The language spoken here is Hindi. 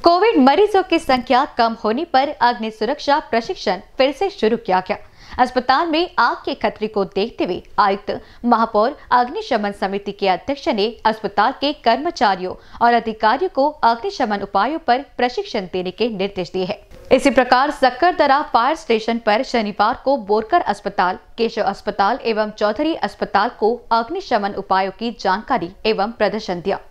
कोविड मरीजों की संख्या कम होने पर अग्नि सुरक्षा प्रशिक्षण फिर से शुरू किया गया। अस्पताल में आग के खतरे को देखते हुए आयुक्त, महापौर, अग्निशमन समिति के अध्यक्ष ने अस्पताल के कर्मचारियों और अधिकारियों को अग्निशमन उपायों पर प्रशिक्षण देने के निर्देश दिए हैं। इसी प्रकार सक्करदरा फायर स्टेशन पर शनिवार को बोरकर अस्पताल, केशव अस्पताल एवं चौधरी अस्पताल को अग्निशमन उपायों की जानकारी एवं प्रदर्शन दिया।